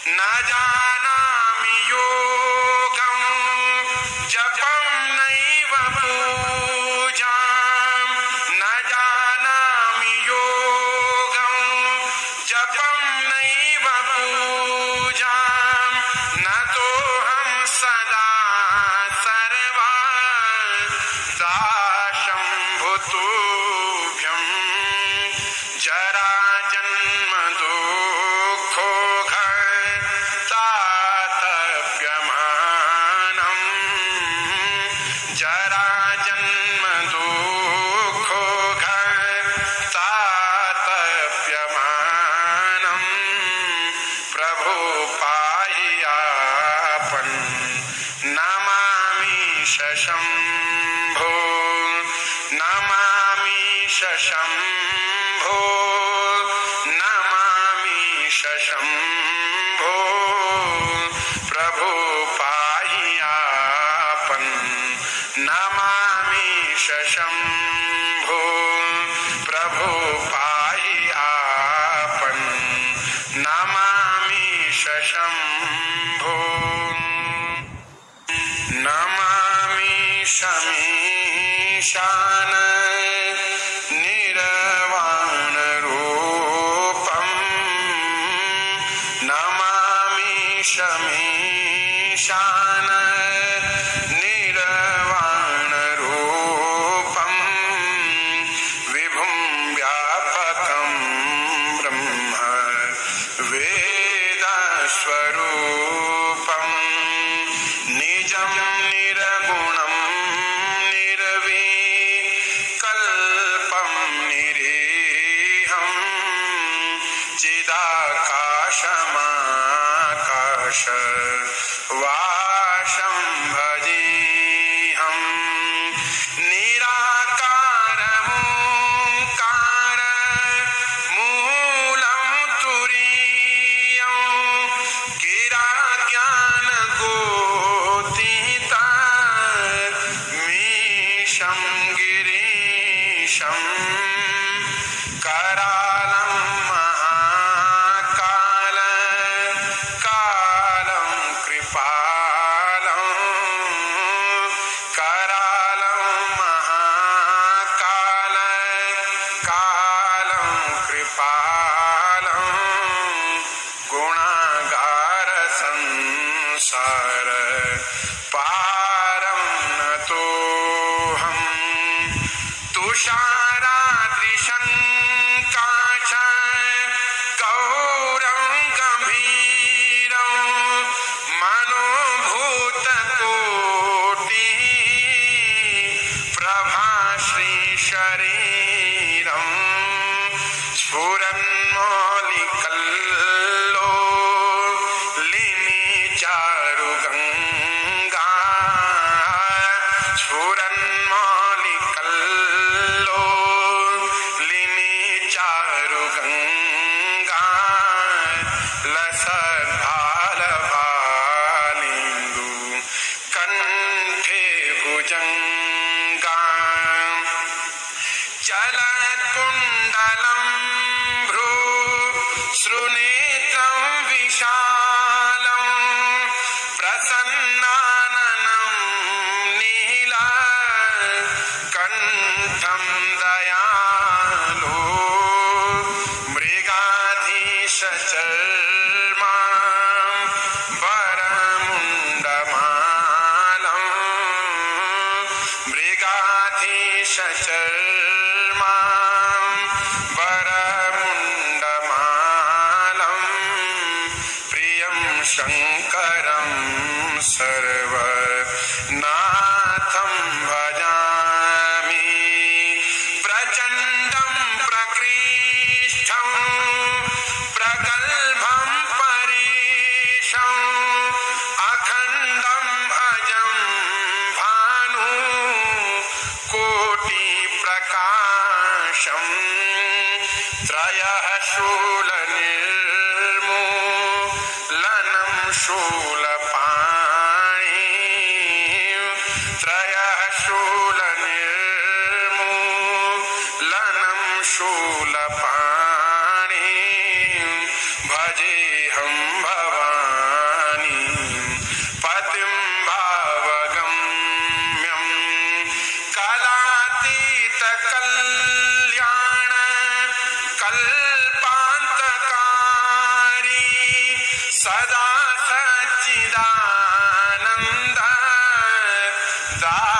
न जानामि योगं जपं नैव पूजां न जानामि योगं जपं नैव पूजां न तोऽहं सदा सर्वदा शम्भुतुभ्यं जरा जन्म दुःखो घातातप्यमानं जरा जन्म दुःखो घातातप्यमानं प्रभो पाहियापन नमामि शम्भो नमामि शम्भो नमामि शम्भो प्रभो पाहियापन नमामि शम्भो प्रभो पाहियापन नमामि शम्भो नमामि शमीशान निर्वाण रूपं नमामि शमीशान निर्वाण रूपं विभुं व्यापकं ब्रह्म वेदस्वरूपं निजं निर्गुणं निर्विकल्पं निरीहं चिदाकाशमाकाशवासं भजेऽहं निराकारमोङ्कार मूलं तुरीयं गिराज्ञानगोतीतमीशं गिरीशं करालं महाकाल कालं कृपालं करालं महाकाल कालं कृपालं गुणागार संसार पारं नतोऽहं तुषाराद्रिशङ्काश गौरं गम्भीरं मनोभूतकोटि प्रभाश्रीशरीरं स्फुरन्मौलिकल्लोलिनी चारुगङ्गा स्फुरन्मौलिकल्लोलिनी चारुगङ्गा लसद्भालभालेन्दु कण्ठे भुजङ्गा चलत्कुण्डलं भ्रूसृनेत्रं विशालं प्रसन्नाननं नीलकण्ठं दयालो मृगाधीशचर्मां वरमुण्डमालं मृगाधीशचर्मां वरमुण्डमालं प्रियं शङ्करं सर्वनाथं भजामि प्रचण्डं प्रकृष्टं प्रगल्भं परेशं अखण्डं अजं भानु कोटिप्रकाशं त्रयः शूलनिर्मूलनं शूलपाणि त्रयः शूलनिर्मूलनं शूलपाणि भजे वन्देऽहं भवानीं पतिं भावगम्यं कालातीतकल्याण कल्पान्तकारी सदा सच्चिदानन्द